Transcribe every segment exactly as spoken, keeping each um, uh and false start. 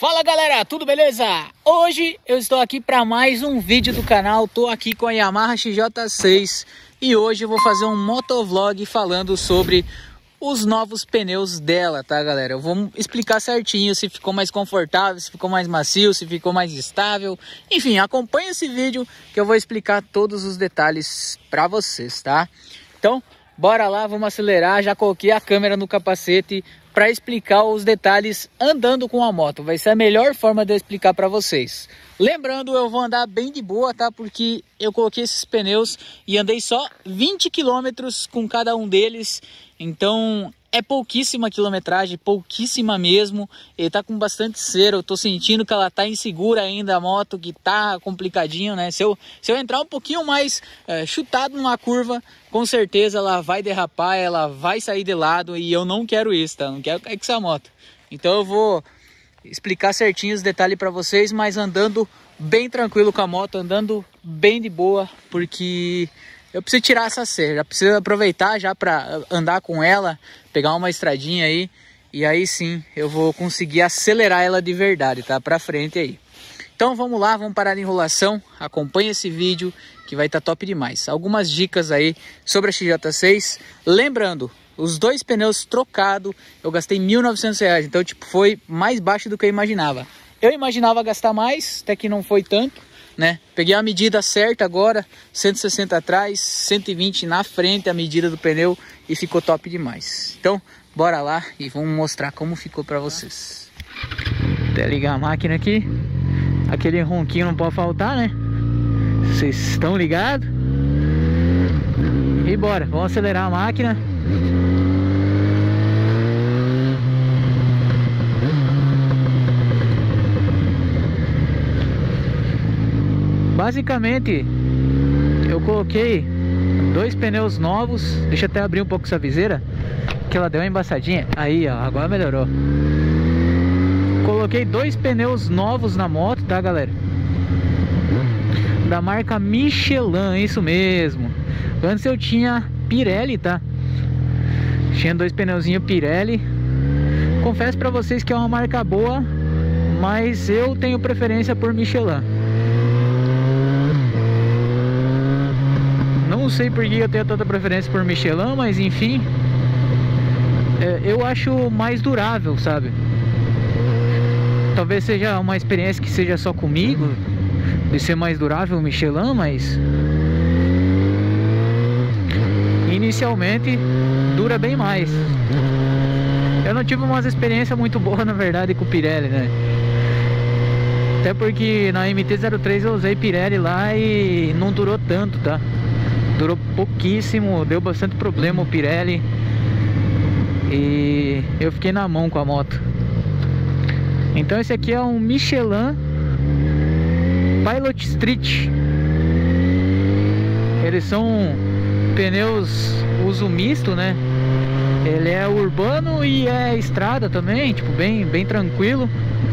Fala galera, tudo beleza? Hoje eu estou aqui para mais um vídeo do canal. Tô aqui com a Yamaha X J seis e hoje eu vou fazer um motovlog falando sobre os novos pneus dela, tá galera? Eu vou explicar certinho se ficou mais confortável, se ficou mais macio, se ficou mais estável. Enfim, acompanha esse vídeo que eu vou explicar todos os detalhes para vocês, tá? Então, bora lá, vamos acelerar. Já coloquei a câmera no capacete para explicar os detalhes andando com a moto. Vai ser a melhor forma de eu explicar para vocês. Lembrando, eu vou andar bem de boa, tá? Porque eu coloquei esses pneus e andei só vinte quilômetros com cada um deles. Então é pouquíssima quilometragem, pouquíssima mesmo. Ele tá com bastante cera. Eu tô sentindo que ela tá insegura ainda, a moto, que tá complicadinho, né? Se eu, se eu entrar um pouquinho mais é, chutado numa curva, com certeza ela vai derrapar, ela vai sair de lado. E eu não quero isso, tá? Não quero cair com essa moto. Então eu vou explicar certinho os detalhes para vocês, mas andando bem tranquilo com a moto, andando bem de boa, porque eu preciso tirar essa cera, já preciso aproveitar já para andar com ela, pegar uma estradinha aí, e aí sim eu vou conseguir acelerar ela de verdade, tá? Pra frente aí. Então vamos lá, vamos parar de enrolação, acompanha esse vídeo que vai estar tá top demais. Algumas dicas aí sobre a X J seis, lembrando, os dois pneus trocados, eu gastei mil e novecentos reais, então tipo, foi mais baixo do que eu imaginava. Eu imaginava gastar mais, até que não foi tanto, né? Peguei a medida certa agora, cento e sessenta atrás, cento e vinte na frente, a medida do pneu, e ficou top demais. Então, bora lá e vamos mostrar como ficou para vocês. Até ligar a máquina aqui, aquele ronquinho não pode faltar, né? Vocês estão ligados? E bora, vamos acelerar a máquina. Basicamente, eu coloquei dois pneus novos. Deixa eu até abrir um pouco essa viseira, que ela deu uma embaçadinha. Aí, ó, agora melhorou. Coloquei dois pneus novos na moto, tá, galera? Da marca Michelin, isso mesmo. Antes eu tinha Pirelli, tá? Tinha dois pneuzinhos Pirelli. Confesso pra vocês que é uma marca boa, mas eu tenho preferência por Michelin. Não sei por que eu tenho tanta preferência por Michelin, mas enfim, é, eu acho mais durável, sabe? Talvez seja uma experiência que seja só comigo, de ser mais durável o Michelin, mas inicialmente dura bem mais. Eu não tive uma experiência muito boa, na verdade, com o Pirelli, né? Até porque na M T zero três eu usei Pirelli lá e não durou tanto, tá? Durou pouquíssimo, deu bastante problema o Pirelli e eu fiquei na mão com a moto. Então esse aqui é um Michelin Pilot Street. Eles são pneus uso misto, né? Ele é urbano e é estrada também, tipo, bem, bem tranquilo.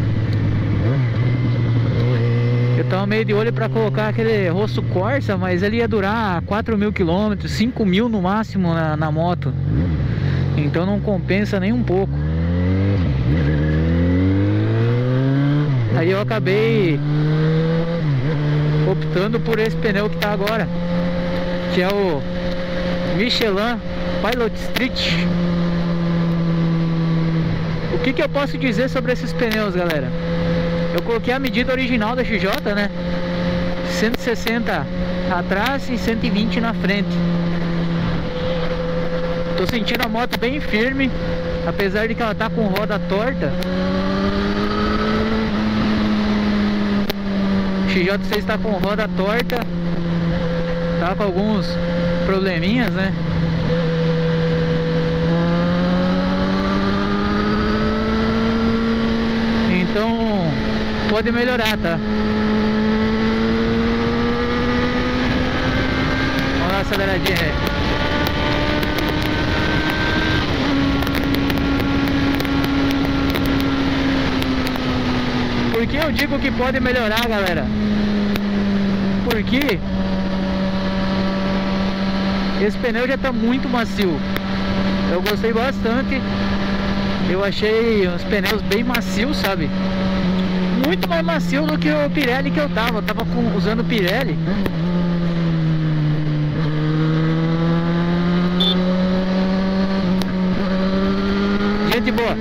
Eu tava meio de olho para colocar aquele Rosso Corsa, mas ele ia durar quatro mil quilômetros, cinco mil no máximo na, na moto. Então não compensa nem um pouco. Aí eu acabei optando por esse pneu que tá agora, que é o Michelin Pilot Street. O que que eu posso dizer sobre esses pneus, galera? Eu coloquei a medida original da X J, né? cento e sessenta atrás e cento e vinte na frente. Tô sentindo a moto bem firme, apesar de que ela tá com roda torta. O X J seis tá com roda torta, tá com alguns probleminhas, né? Então pode melhorar, tá? Vamos dar uma aceleradinha aí. Por que eu digo que pode melhorar, galera? Porque esse pneu já tá muito macio. Eu gostei bastante. Eu achei os pneus bem macios, sabe? muito mais macio do que o Pirelli que eu tava. Eu tava com, usando o Pirelli. Gente boa.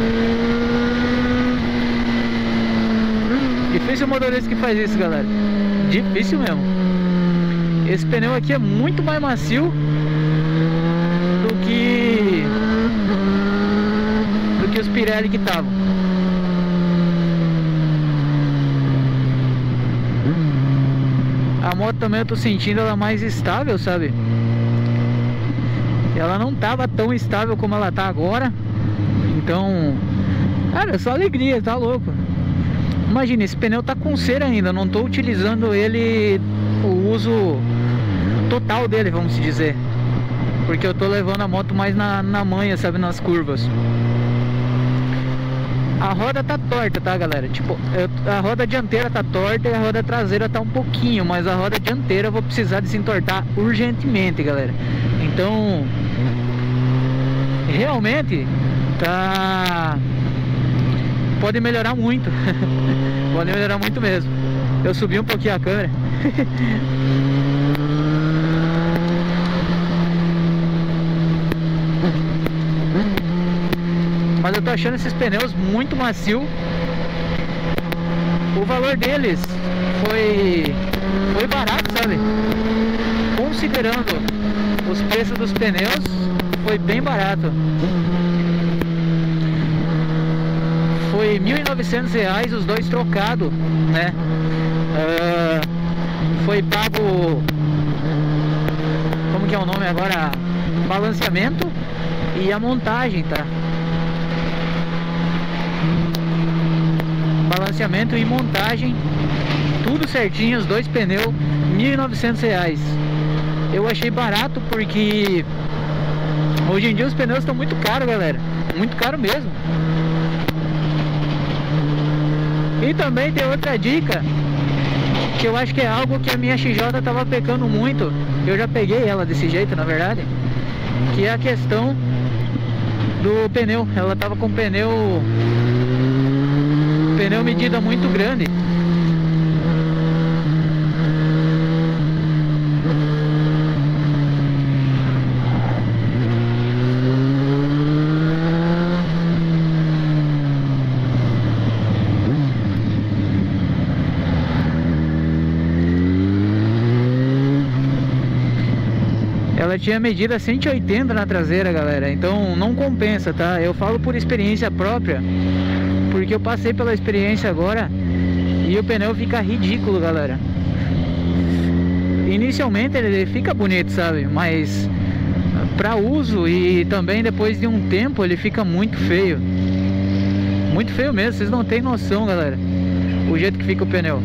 Difícil o motorista que faz isso, galera. Difícil mesmo. Esse pneu aqui é muito mais macio do que do que os Pirelli que estavam. A moto também eu tô sentindo ela mais estável, sabe? Ela não tava tão estável como ela tá agora. Então, cara, é só alegria, tá louco. Imagina, esse pneu tá com cera ainda. Não tô utilizando ele, o uso total dele, vamos dizer, porque eu tô levando a moto mais na, na manha, sabe, nas curvas. A roda tá torta, tá, galera? Tipo, eu, a roda dianteira tá torta e a roda traseira tá um pouquinho, mas a roda dianteira eu vou precisar desentortar urgentemente, galera. Então, realmente tá... pode melhorar muito. Pode melhorar muito mesmo. Eu subi um pouquinho a câmera. Mas eu tô achando esses pneus muito macio. O valor deles foi foi barato, sabe? Considerando os preços dos pneus, foi bem barato. Foi mil e novecentos reais os dois trocados, né? Uh, foi pago, como que é o nome agora? Balanceamento e a montagem, tá? Balanceamento e montagem, tudo certinho, os dois pneus, mil e novecentos reais. Eu achei barato porque hoje em dia os pneus estão muito caros, galera. Muito caro mesmo. E também tem outra dica, que eu acho que é algo que a minha X J tava pecando muito. Eu já peguei ela desse jeito, na verdade. Que é a questão do pneu. Ela tava com pneu Pneu medida muito grande. Ela tinha medida cento e oitenta na traseira, galera. Então não compensa, tá? Eu falo por experiência própria, porque eu passei pela experiência agora e o pneu fica ridículo, galera. Inicialmente ele fica bonito, sabe? Mas para uso e também depois de um tempo ele fica muito feio. Muito feio mesmo, vocês não tem noção, galera, o jeito que fica o pneu.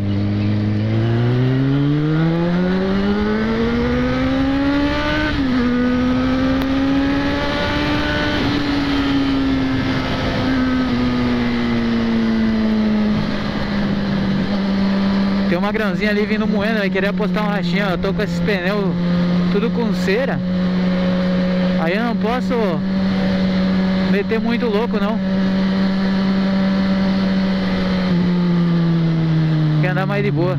Tem uma grãozinha ali vindo moendo, vai querer postar um rachinho. Eu tô com esses pneus tudo com cera, aí eu não posso meter muito louco, não. Quer andar mais de boa.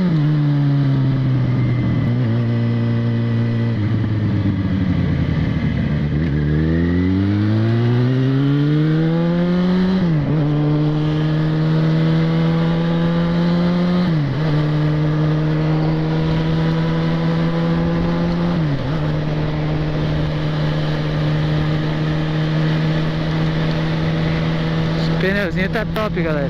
O pneuzinho tá top, galera.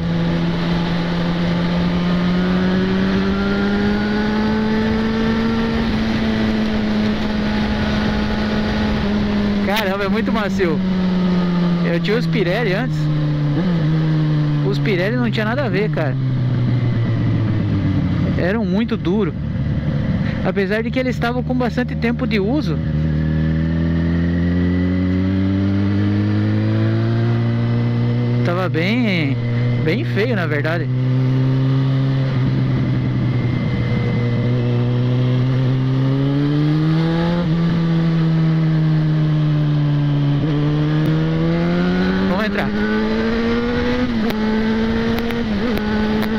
Caramba, é muito macio. Eu tinha os Pirelli antes. Os Pirelli não tinha nada a ver, cara. Eram muito duros. Apesar de que eles estavam com bastante tempo de uso. Tava bem, bem feio, na verdade. Vamos entrar.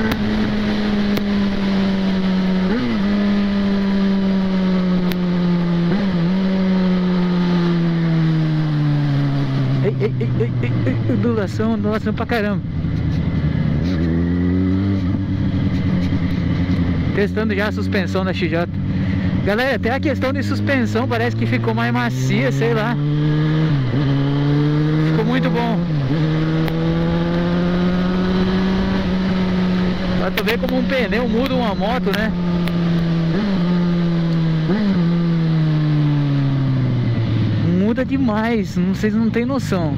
Ei, ei, ei, ei, ei, ei, ondulação, ondulação pra caramba. Testando já a suspensão da X J. Galera, até a questão de suspensão parece que ficou mais macia, sei lá. Ficou muito bom. Pra tu ver como um pneu muda uma moto, né? Muda demais, vocês não tem noção.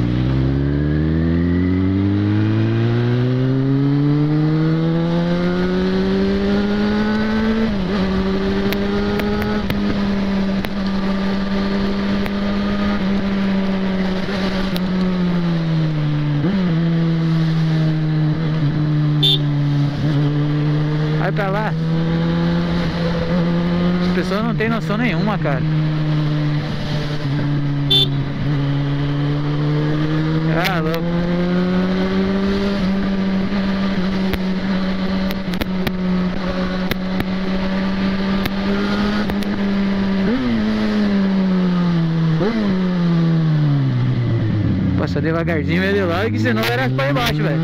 Vai pra lá. As pessoas não tem noção nenhuma, cara. Ah, louco. Passa devagarzinho, meio de lado, que senão era pra embaixo, velho.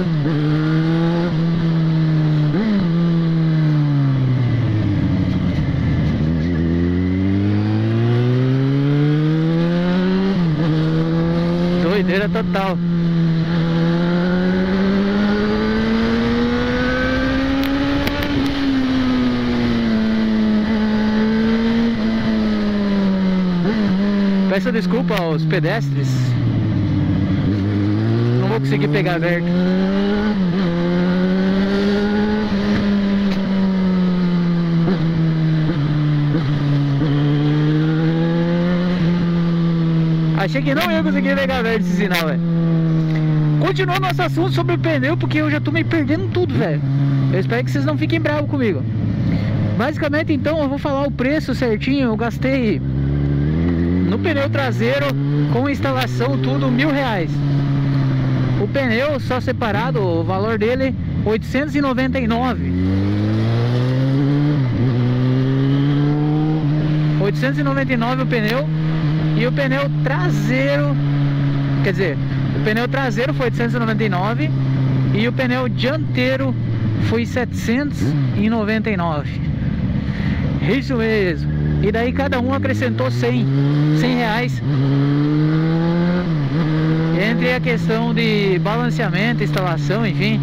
Doideira total. Peço desculpa aos pedestres. Não vou conseguir pegar aberto. Achei que não ia conseguir pegar aberto esse sinal, velho. Continuando nosso assunto sobre o pneu, porque eu já tô me perdendo tudo, velho. Eu espero que vocês não fiquem bravos comigo. Basicamente, então, eu vou falar o preço certinho. Eu gastei no pneu traseiro, com instalação, tudo, mil reais. O pneu só separado, o valor dele, oitocentos e noventa e nove. oitocentos e noventa e nove o pneu. E o pneu traseiro, quer dizer, o pneu traseiro foi oitocentos e noventa e nove e o pneu dianteiro foi setecentos e noventa e nove. Isso mesmo. E daí cada um acrescentou cem reais. Entre a questão de balanceamento, instalação, enfim.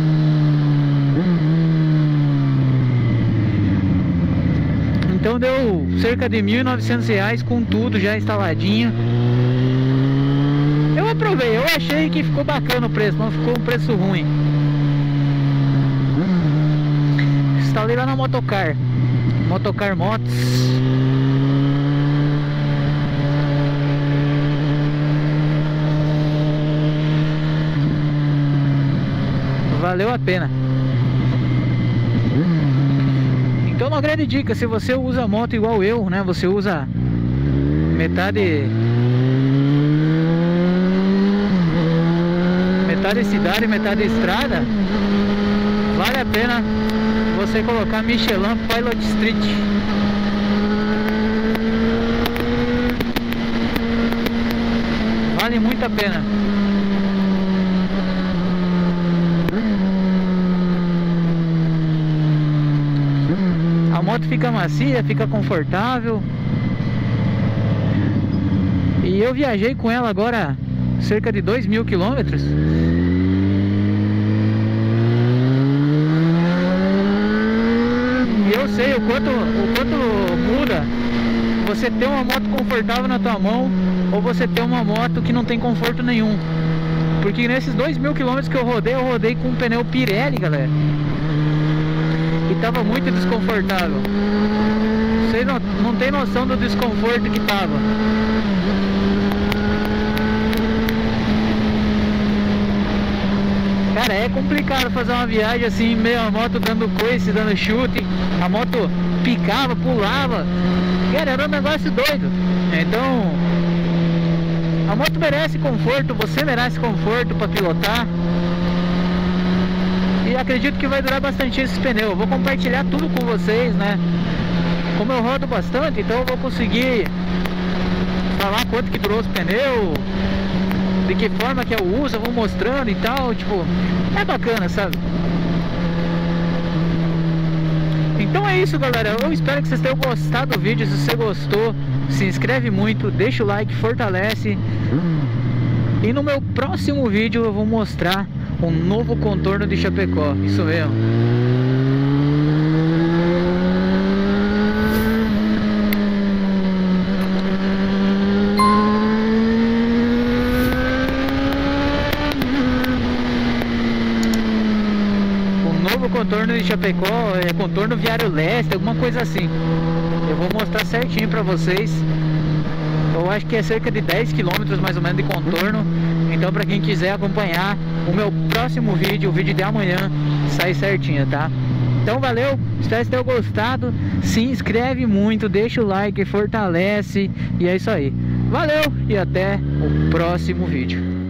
Então deu cerca de mil e novecentos reais com tudo já instaladinho. Eu aprovei, eu achei que ficou bacana o preço, não ficou um preço ruim. Instalei lá na Motocar, Motocar Motos. Valeu a pena. Então, uma grande dica, se você usa moto igual eu, né, você usa metade metade cidade, metade estrada, vale a pena você colocar Michelin Pilot Street. Vale muito a pena. A moto fica macia, fica confortável. E eu viajei com ela agora cerca de dois mil quilômetros. E eu sei o quanto, o quanto muda você ter uma moto confortável na tua mão ou você ter uma moto que não tem conforto nenhum. Porque nesses dois mil quilômetros que eu rodei, eu rodei com um pneu Pirelli, galera. E tava muito desconfortável. Vocês não, não tem noção do desconforto que tava. Cara, é complicado fazer uma viagem assim, meio a moto dando coice, dando chute. A moto picava, pulava. Cara, era um negócio doido. Então, a moto merece conforto, você merece conforto para pilotar. E acredito que vai durar bastante esse pneu. Eu vou compartilhar tudo com vocês, né? Como eu rodo bastante, então eu vou conseguir falar quanto que durou os pneus, de que forma que eu uso, eu vou mostrando e tal, tipo, é bacana, sabe? Então é isso, galera, eu espero que vocês tenham gostado do vídeo. Se você gostou, se inscreve muito, deixa o like, fortalece. E no meu próximo vídeo eu vou mostrar um novo contorno de Chapecó, isso mesmo. O contorno de Chapecó é contorno viário leste, alguma coisa assim. Eu vou mostrar certinho pra vocês. Eu acho que é cerca de dez quilômetros mais ou menos de contorno. Então pra quem quiser acompanhar o meu próximo vídeo, o vídeo de amanhã, sai certinho, tá? Então valeu, espero que tenham gostado. Se inscreve muito, deixa o like, fortalece. E é isso aí. Valeu e até o próximo vídeo.